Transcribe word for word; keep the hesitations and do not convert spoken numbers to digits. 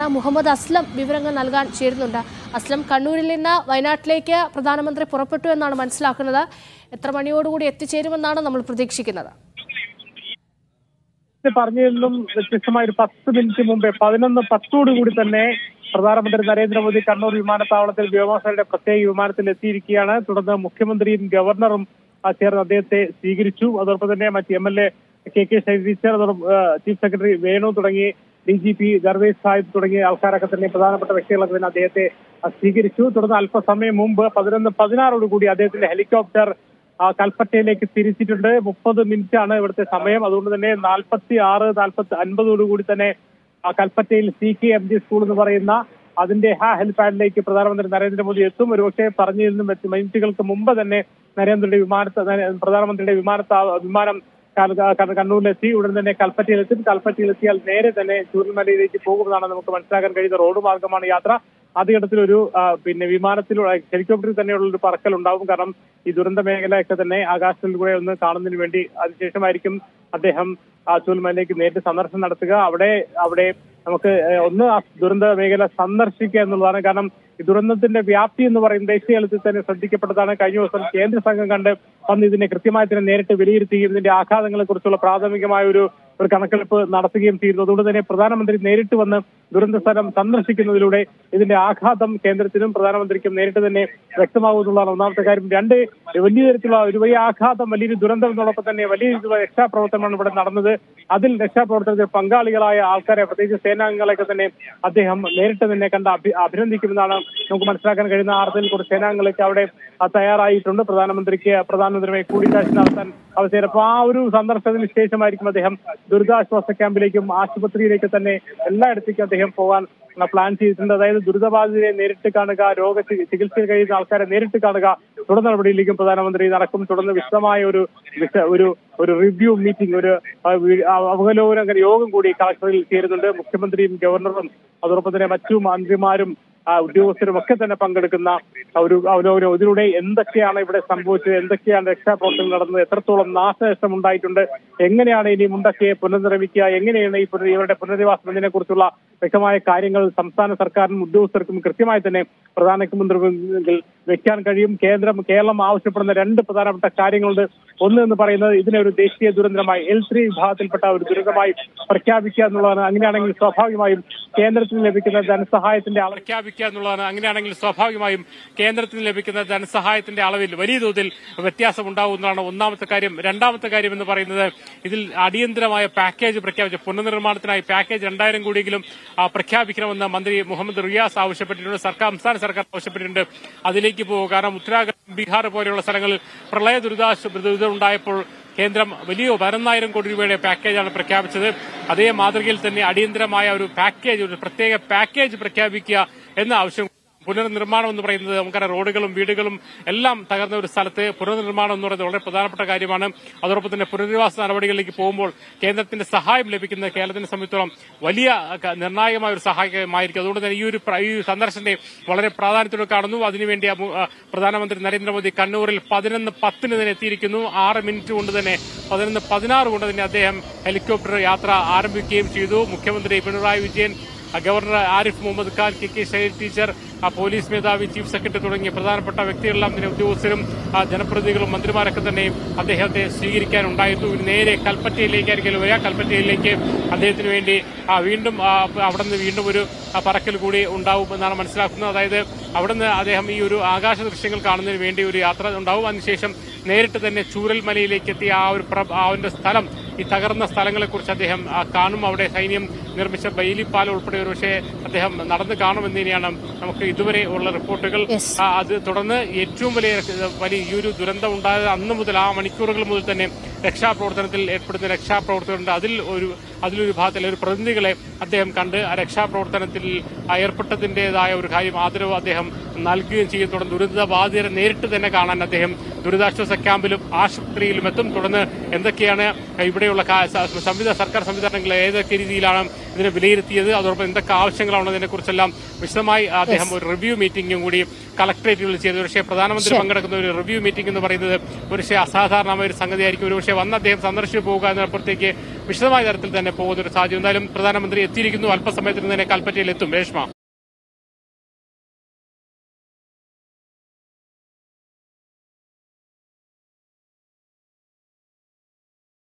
മുഹമ്മദ് അസ്ലം വിവരങ്ങൾ നൽകാൻ ചേരുന്നുണ്ട്. അസ്ലം, കണ്ണൂരിൽ നിന്ന് വയനാട്ടിലേക്ക് പ്രധാനമന്ത്രി പുറപ്പെട്ടു എന്നാണ് മനസ്സിലാക്കുന്നത്. എത്ര മണിയോടുകൂടി എത്തിച്ചേരുമെന്നാണ് നമ്മൾ പ്രതീക്ഷിക്കുന്നത്? പറഞ്ഞതിലും വ്യത്യസ്തമായ ഒരു പത്ത് മിനിറ്റ് മുമ്പേ പതിനൊന്ന് പത്തോടുകൂടി തന്നെ പ്രധാനമന്ത്രി നരേന്ദ്രമോദി കണ്ണൂർ വിമാനത്താവളത്തിൽ വ്യോമസേനയുടെ പ്രത്യേക വിമാനത്തിൽ എത്തിയിരിക്കുകയാണ്. തുടർന്ന് മുഖ്യമന്ത്രിയും ഗവർണറും ചേർന്ന് അദ്ദേഹത്തെ സ്വീകരിച്ചു. അതോടൊപ്പം തന്നെ മറ്റ് M L A K K Shailaja, chief secretary Venu തുടങ്ങി D G P Darvesh Sahib തുടങ്ങിയ ആൾക്കാരൊക്കെ തന്നെ പ്രധാനപ്പെട്ട വ്യക്തികളൊക്കെ തന്നെ അദ്ദേഹത്തെ സ്വീകരിച്ചു. തുടർന്ന് അല്പസമയം മുമ്പ് പതിനൊന്ന് പതിനാറോടുകൂടി അദ്ദേഹത്തിന്റെ ഹെലികോപ്റ്റർ കൽപ്പറ്റയിലേക്ക് തിരിച്ചിട്ടുണ്ട്. മുപ്പത് മിനിറ്റ് ആണ് ഇവിടുത്തെ സമയം. അതുകൊണ്ട് തന്നെ നാൽപ്പത്തി ആറ് നാൽപ്പത്തി അൻപതോടുകൂടി തന്നെ കൽപ്പറ്റയിൽ C K M G school എന്ന് പറയുന്ന അതിന്റെ ഹാ ഹെലിപാഡിലേക്ക് പ്രധാനമന്ത്രി നരേന്ദ്രമോദി എത്തും. ഒരുപക്ഷെ പറഞ്ഞിരുന്നും മിനിറ്റുകൾക്ക് മുമ്പ് തന്നെ നരേന്ദ്രയുടെ വിമാനത്ത പ്രധാനമന്ത്രിയുടെ വിമാനത്താ വിമാനം കണ്ണൂരിലെത്തി. ഉടൻ തന്നെ കൽപ്പറ്റയിലെത്തും. കൽപ്പറ്റയിലെത്തിയാൽ നേരെ തന്നെ ചൂരൽമലയിലേക്ക് പോകുമെന്നാണ് നമുക്ക് മനസ്സിലാക്കാൻ കഴിയുന്ന. റോഡ് മാർഗമാണ് യാത്ര. ആദ്യഘട്ടത്തിലൊരു പിന്നെ വിമാനത്തിലൂടെ ഹെലികോപ്റ്ററിൽ തന്നെയുള്ള ഒരു പറക്കൽ ഉണ്ടാവും. കാരണം ഈ ദുരന്ത മേഖലയൊക്കെ തന്നെ ആകാശത്തിൽ കൂടെ ഒന്ന് കാണുന്നതിന് വേണ്ടി അതിനുശേഷമായിരിക്കും അദ്ദേഹം ചൂരൽമലയിലേക്ക് നേരിട്ട് സന്ദർശനം നടത്തുക. അവിടെ അവിടെ നമുക്ക് ഒന്ന് ആ ദുരന്ത മേഖല സന്ദർശിക്കുക എന്നുള്ളതാണ്. കാരണം ഈ ദുരന്തത്തിന്റെ വ്യാപ്തി എന്ന് പറയുന്നത് ദേശീയ തലത്തിൽ തന്നെ ശ്രദ്ധിക്കപ്പെട്ടതാണ്. കഴിഞ്ഞ ദിവസം കേന്ദ്ര സംഘം കണ്ട് വന്ന് ഇതിനെ കൃത്യമായി തന്നെ നേരിട്ട് വിലയിരുത്തുകയും ഇതിന്റെ ആഘാതങ്ങളെ കുറിച്ചുള്ള പ്രാഥമികമായ ഒരു ഒരു കണക്കെടുപ്പ് നടത്തുകയും ചെയ്യുന്നു. അതുകൊണ്ട് തന്നെ പ്രധാനമന്ത്രി നേരിട്ട് വന്ന് ദുരന്ത സ്ഥലം സന്ദർശിക്കുന്നതിലൂടെ ഇതിന്റെ ആഘാതം കേന്ദ്രത്തിനും പ്രധാനമന്ത്രിക്കും നേരിട്ട് തന്നെ വ്യക്തമാകുമെന്നുള്ളതാണ് ഒന്നാമത്തെ കാര്യം. രണ്ട്, വലിയ തരത്തിലുള്ള ഒരു വലിയ ആഘാതം, വലിയൊരു ദുരന്തം എന്നോടൊപ്പം തന്നെ വലിയ രീതിയിലുള്ള രക്ഷാപ്രവർത്തനമാണ് ഇവിടെ നടന്നത്. അതിൽ രക്ഷാപ്രവർത്തനത്തിൽ പങ്കാളികളായ ആൾക്കാരെ, പ്രത്യേകിച്ച് സേനാംഗങ്ങളെയൊക്കെ തന്നെ അദ്ദേഹം നേരിട്ട് തന്നെ കണ്ട് അഭിനന്ദിക്കുമെന്നാണ് നമുക്ക് മനസ്സിലാക്കാൻ കഴിയുന്ന. ആർത്തിൽ കുറച്ച് സേനാംഗങ്ങളൊക്കെ അവിടെ തയ്യാറായിട്ടുണ്ട്. പ്രധാനമന്ത്രിക്ക് പ്രധാനമന്ത്രിയുമായി കൂടിക്കാഴ്ച നടത്താൻ അവസരം. അപ്പൊ ആ ഒരു സന്ദർശനത്തിന് ശേഷമായിരിക്കും അദ്ദേഹം ദുരിതാശ്വാസ ക്യാമ്പിലേക്കും ആശുപത്രിയിലേക്ക് തന്നെ എല്ലായിടത്തേക്കും അദ്ദേഹം പോകാൻ പ്ലാൻ ചെയ്തിട്ടുണ്ട്. അതായത് ദുരിതബാധിതരെ നേരിട്ട് കാണുക, രോഗ ചികിത്സയിൽ കഴിയുന്ന ആൾക്കാരെ നേരിട്ട് കാണുക, തുടർ നടപടിയിലേക്കും പ്രധാനമന്ത്രി നടക്കും. തുടർന്ന് വിശദമായ ഒരു ഒരു ഒരു റിവ്യൂ മീറ്റിംഗ്, ഒരു അവലോകന യോഗം കൂടി കളക്ടറിൽ ചേരുന്നുണ്ട്. മുഖ്യമന്ത്രിയും ഗവർണറും അതോടൊപ്പം തന്നെ മറ്റു മന്ത്രിമാരും ഉദ്യോഗസ്ഥരും ഒക്കെ തന്നെ പങ്കെടുക്കുന്ന ഒരു അവലോകനം. ഇതിലൂടെ എന്തൊക്കെയാണ് ഇവിടെ സംഭവിച്ചത്, എന്തൊക്കെയാണ് രക്ഷാപ്രവർത്തനം നടന്നത്, എത്രത്തോളം നാശനഷ്ടം ഉണ്ടായിട്ടുണ്ട്, എങ്ങനെയാണ് ഇനി മുണ്ടക്കയെ പുനർനിർമ്മിക്കുക, എങ്ങനെയാണ് ഈ ഇവരുടെ പുനരധിവാസം എന്നതിനെ കുറിച്ചുള്ള വ്യക്തമായ കാര്യങ്ങൾ സംസ്ഥാന സർക്കാരിനും ഉദ്യോഗസ്ഥർക്കും കൃത്യമായി തന്നെ പ്രധാനമന്ത്രി വെക്കാൻ കഴിയും. കേന്ദ്രം കേരളം ആവശ്യപ്പെടുന്ന രണ്ട് പ്രധാനപ്പെട്ട കാര്യങ്ങളുണ്ട്. ഒന്ന് എന്ന് പറയുന്നത് ഇതിനെ ഒരു ദേശീയ ദുരന്തമായി എൽ ത്രീ വിഭാഗത്തിൽപ്പെട്ട ഒരു ദുരന്തമായി പ്രഖ്യാപിക്കുക എന്നുള്ളതാണ്. അങ്ങനെയാണെങ്കിൽ സ്വാഭാവികമായും കേന്ദ്രത്തിന് ലഭിക്കുന്ന ധനസഹായത്തിന്റെ അളവ് പ്രഖ്യാപിക്കുക എന്നുള്ളതാണ്. അങ്ങനെയാണെങ്കിൽ സ്വാഭാവികമായും കേന്ദ്രത്തിന് ലഭിക്കുന്ന ധനസഹായത്തിന്റെ അളവിൽ വലിയ തോതിൽ വ്യത്യാസം ഉണ്ടാകുന്നതാണ് ഒന്നാമത്തെ കാര്യം. രണ്ടാമത്തെ കാര്യം എന്ന് പറയുന്നത് ഇതിൽ അടിയന്തരമായ പാക്കേജ് പ്രഖ്യാപിച്ച പുനർനിർമ്മാണത്തിനായി പാക്കേജ് രണ്ടായിരം കോടിയെങ്കിലും പ്രഖ്യാപിക്കണമെന്ന് മന്ത്രി മുഹമ്മദ് റിയാസ് ആവശ്യപ്പെട്ടിട്ടുണ്ട്. സർക്കാർ സംസ്ഥാന സർക്കാർ ആവശ്യപ്പെട്ടിട്ടുണ്ട്. അതിലേക്ക് പോകും. കാരണം ഉത്തരാഖണ്ഡ്, ബീഹാർ പോലെയുള്ള സ്ഥലങ്ങളിൽ പ്രളയ ദുരിതാശ്വാസ ദുരിതം ഉണ്ടായപ്പോൾ കേന്ദ്രം വലിയ പതിനൊന്നായിരം കോടി രൂപയുടെ പാക്കേജാണ് പ്രഖ്യാപിച്ചത്. അതേ മാതൃകയിൽ തന്നെ അടിയന്തരമായ ഒരു പാക്കേജ്, ഒരു പ്രത്യേക പാക്കേജ് പ്രഖ്യാപിക്കുക എന്ന ആവശ്യം. പുനർനിർമ്മാണം എന്ന് പറയുന്നത് നമുക്കറിയാം, റോഡുകളും വീടുകളും എല്ലാം തകർന്ന ഒരു സ്ഥലത്ത് പുനർനിർമ്മാണം എന്ന് പറയുന്നത് വളരെ പ്രധാനപ്പെട്ട കാര്യമാണ്. അതോടൊപ്പം തന്നെ പുനരധിവാസ നടപടികളിലേക്ക് പോകുമ്പോൾ കേന്ദ്രത്തിന്റെ സഹായം ലഭിക്കുന്നത് കേരളത്തിനെ സംബന്ധിച്ചോളം വലിയ നിർണായകമായ ഒരു സഹായമായിരിക്കും. അതുകൊണ്ട് തന്നെ ഈ ഒരു ഈ സന്ദർശനത്തെ വളരെ പ്രാധാന്യത്തോടെ കാണുന്നു. അതിനുവേണ്ടി പ്രധാനമന്ത്രി നരേന്ദ്രമോദി കണ്ണൂരിൽ പതിനൊന്ന് പത്തിന് തന്നെ എത്തിയിരിക്കുന്നു. ആറ് മിനിറ്റ് കൊണ്ട് തന്നെ പതിനൊന്ന് പതിനാറ് കൊണ്ട് തന്നെ അദ്ദേഹം ഹെലികോപ്റ്റർ യാത്ര ആരംഭിക്കുകയും ചെയ്തു. മുഖ്യമന്ത്രി Pinarayi Vijayan, governor Arif Mohammed Khan, K K Shailaja teacher, police മേധാവി, ചീഫ് സെക്രട്ടറി തുടങ്ങിയ പ്രധാനപ്പെട്ട വ്യക്തികളെല്ലാം തന്നെ ഉദ്യോഗസ്ഥരും ജനപ്രതിനിധികളും മന്ത്രിമാരൊക്കെ തന്നെ അദ്ദേഹത്തെ സ്വീകരിക്കാനുണ്ടായിരുന്നു. നേരെ കൽപ്പറ്റയിലേക്കായിരിക്കും വരിക. കൽപ്പറ്റയിലേക്ക് അദ്ദേഹത്തിന് വേണ്ടി വീണ്ടും അവിടെ നിന്ന് വീണ്ടും ഒരു പറക്കൽ കൂടി ഉണ്ടാവും എന്നാണ് മനസ്സിലാക്കുന്നത്. അതായത് അവിടുന്ന് അദ്ദേഹം ഈ ഒരു ആകാശ ദൃശ്യങ്ങൾ കാണുന്നതിന് വേണ്ടി ഒരു യാത്ര ഉണ്ടാവും. അതിനുശേഷം നേരിട്ട് തന്നെ ചൂരൽമലയിലേക്ക് എത്തിയ ആ ഒരു അവന്റെ സ്ഥലം, ഈ തകർന്ന സ്ഥലങ്ങളെക്കുറിച്ച് അദ്ദേഹം കാണും. അവിടെ സൈന്യം നിർമ്മിച്ച ബെയിലിപ്പാലം ഉൾപ്പെടെ ഒരു പക്ഷേ അദ്ദേഹം നടന്ന് കാണുമെന്ന് തന്നെയാണ് നമുക്ക് ഇതുവരെ ഉള്ള റിപ്പോർട്ടുകൾ. അത് തുടർന്ന് ഏറ്റവും വലിയ വലിയ ഈ ഒരു ദുരന്തം ഉണ്ടായത് അന്ന് മുതൽ, ആ മണിക്കൂറുകൾ മുതൽ തന്നെ രക്ഷാപ്രവർത്തനത്തിൽ ഏർപ്പെടുന്ന രക്ഷാപ്രവർത്തകരുണ്ട്. അതിൽ ഒരു അതിലൊരു വിഭാഗത്തിലെ ഒരു പ്രതിനിധികളെ അദ്ദേഹം കണ്ട് ആ രക്ഷാപ്രവർത്തനത്തിൽ ഏർപ്പെട്ടതിന്റേതായ ഒരു കാര്യം ആദരവ് അദ്ദേഹം നൽകുകയും ചെയ്യും. തുടർന്ന് ദുരിതബാധിതരെ നേരിട്ട് തന്നെ കാണാൻ അദ്ദേഹം ദുരിതാശ്വാസ ക്യാമ്പിലും ആശുപത്രിയിലും എത്തും. തുടർന്ന് എന്തൊക്കെയാണ് ഇവിടെയുള്ള സംവിധാന സർക്കാർ സംവിധാനങ്ങൾ ഏതൊക്കെ രീതിയിലാണ് ഇതിനെ വിലയിരുത്തിയത്. അതോടൊപ്പം എന്തൊക്കെ ആവശ്യങ്ങളാണ് കുറിച്ചെല്ലാം വിശദമായി അദ്ദേഹം ഒരു റിവ്യൂ മീറ്റിംഗും കൂടി കളക്ടറേറ്റിൽ ചെയ്തു. പക്ഷേ പ്രധാനമന്ത്രി പങ്കെടുക്കുന്ന ഒരു റിവ്യൂ മീറ്റിംഗ് എന്ന് പറയുന്നത് ഒരുപക്ഷെ അസാധാരണമായ ഒരു സംഗതിയായിരിക്കും. ഒരുപക്ഷെ വന്ന് അദ്ദേഹം സന്ദർശിച്ചു പോകുക എന്നപ്പുറത്തേക്ക് വിശദമായ തരത്തിൽ തന്നെ പോകുന്ന ഒരു സാഹചര്യം. എന്തായാലും പ്രധാനമന്ത്രി എത്തിയിരിക്കുന്നു. അല്പസമയത്തിന് തന്നെ കൽപ്പറ്റയിൽ എത്തും. രേഷ്മ.